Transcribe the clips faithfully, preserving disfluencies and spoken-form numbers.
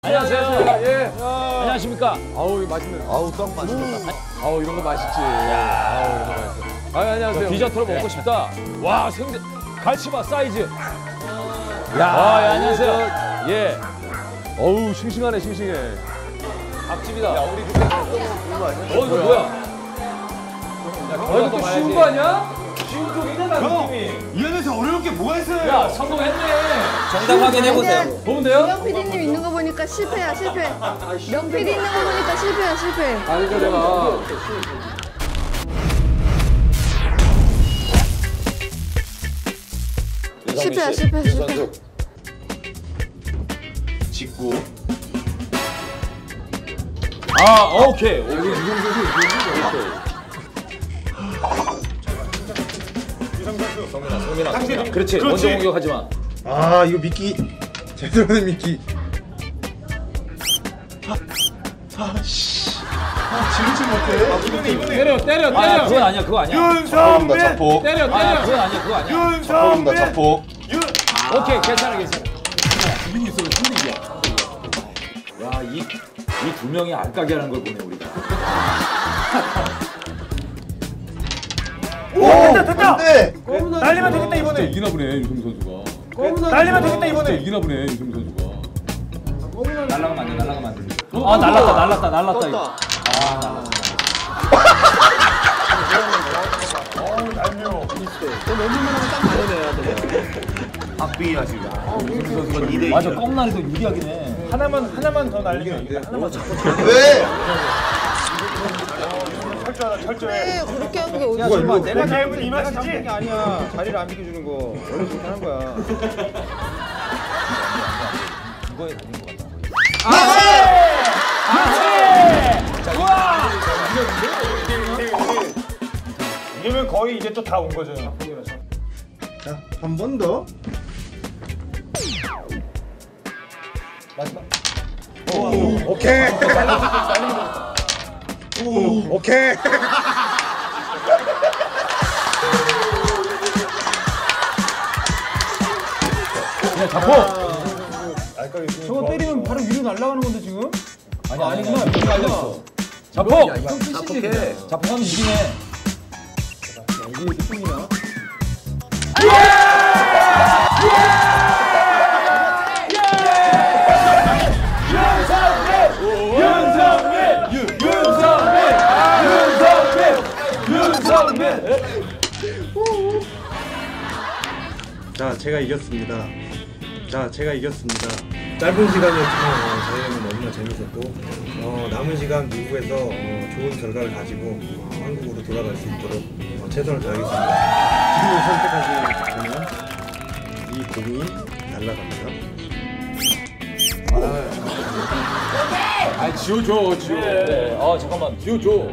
안녕하세요. 예. 안녕하십니까. 아우 이거 맛있네. 아우 떡 맛있겠다. 아우 이런 거 맛있지. 아우 이런 거 맛있어. 아 안녕하세요. 디저트로 먹고 싶다. 와 생대 갈치바 사이즈. 야, 아, 예, 안녕하세요. 예. 어우 싱싱하네 싱싱해. 밥집이다. 야 우리 그때 어 이거 뭐야? 어 이거 또 쉬운 거 아니야? 쉬운 쪽이잖아 느낌이. 이 안에서 어려울 게 뭐가 있어요? 야 성공했네. 정답 확인해보세요. 보면 돼요? 명 피디님 있는 거 보니까 실패야 실패. 명 피디 있는 거 보니까 실패야 실패. 아니 저 내가 실패야 실패 실패. 직구. 아 오케이. 오케이. 성민아 성민아 성민아. 그렇지. 먼저 공격하지 마. 아 이거 미끼 제대로 된 미끼. 아씨. 아 지르지 못해. 때려 때려 아 때려. 그건 아니야 그거 아니야. 자폭입니다 자폭. 때려 아 때려. 그건 아니야 그거 아니야. 자폭입니다 자폭. 오케이 괜찮아 괜찮아. 기분이 있어 힘들기야. 야이 이 두 명이 알까기 하는 걸 보네 우리가. 오 됐다 됐다. 네. 날리면 되겠다 이번에. 이기나 보네 유승 선수가. 날리면 되겠다 이번에. 이기나 보네 유승 선수가. 날라가면 안 돼, 날라가면 안 돼. 아, 날랐다, 날랐다, 날랐다, 이거. 아, 날랐다. 박비 하시고. 유승 선수가 이 대 이. 맞아, 껌날이도 유리하긴 해. 하나만 하나만 더 날리면 이겨. 하나만 잡고. 왜? 철저하다 철저해. 네 그렇게 한 게 어디? 야 설마 내가 잘못 이 맛이지? 게 아니야. 자리를 안 비켜주는 거 원래 그렇게 하는 거야. 이거에 달린 것 같다. 이러면 거의 이제 또 다 온 거죠. 자 한 번 더. 오 오케이. 오 오케이. 그냥 잡고! 저거 때리면 바로 위로 날아가는 건데 지금? 아니, 아니구나. 여기 날렸어. 잡고! 자폭해. 잡고하면 이기네. 이게 느낌이나? 자, 제가 이겼습니다. 자, 제가 이겼습니다. 짧은 시간이었지만 어, 저희는 너무나 재밌었고 어, 남은 시간 미국에서 어, 좋은 결과를 가지고 어, 한국으로 돌아갈 수 있도록 어, 최선을 다하겠습니다. 지금 선택하시는 이 공이 날아갑니다. 아 지워줘 지워. 네. 아, 잠깐만. 지워줘.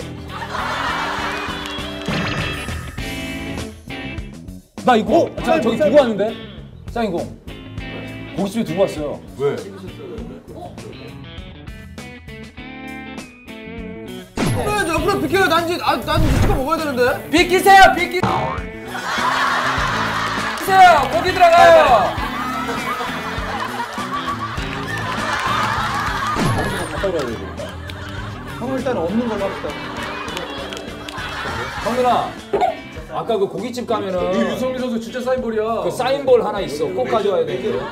나 이거, 자, 저기 두고 왔는데? 쌍이공. 고깃집에 두고 왔어요. 왜? 옆으로 비켜요. 난 이제 아, 난 이제 치킨 먹어야 되는데. 비키세요, 비키. 비키세요, 고기 들어가요. 형 일단 없는 걸로 합시다. 성민아, 아까 그 고깃집 가면은 이 유성민 선수 진짜 사인볼이야. 그 사인볼 하나 있어. 꼭 가져와야 돼. 네.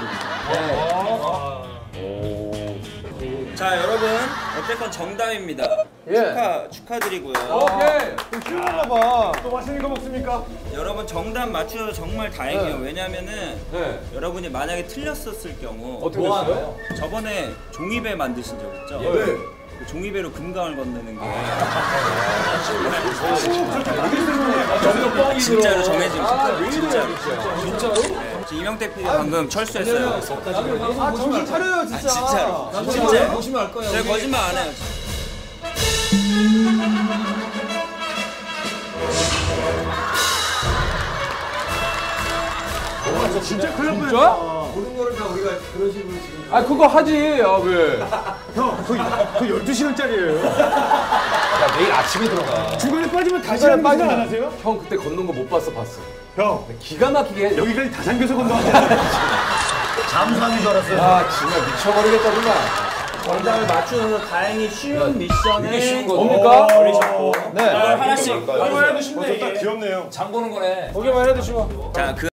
자 여러분 어쨌건 정답입니다. 축하 축하드리고요. 오케이. 쉬운가 봐. 또 맛있는 거 먹습니까? 여러분 정답 맞추셔서 정말 다행이에요. 왜냐면은 네. 여러분이 만약에 틀렸었을 경우 어떻게 됐어요? 저번에 종이배 만드신 적 있죠? 네. 그 종이배로 금강을 건너는 게 진짜로 정해진 거예요. 진짜로. 진짜로? 지금 이명택 피디 방금 철수했어요. 아 정신 차려요 아, 진짜. 진짜로. 진짜 보시면 알 거예요. 제가 거짓말 안 해요. 진짜 큰일 날 진짜? 모든 거를 다 우리가 그런 식으로 지금 아 그거 하지. 아 왜? 형, 그, 그 열두 시간짜리예요. 야, 내일 아침에 들어가. 중간에 빠지면 다시 하는 거 생각 안 하세요? 형 그때 걷는 거 못 봤어 봤어. 형, 기가 막히게 해. 여기까지 다 잠겨서 건너왔잖아. 잠수함인 줄 알았어요. 아 정말 미쳐버리겠다 정말. 정답을 맞추는 다행히 쉬운 미션에 이게 쉬운 거죠. 뭡니까? 버리셨고 네. 하나씩 보기만 해도 쉽네. 귀엽네요. 장 보는 거네. 보기만 해도 쉬워. 자, 그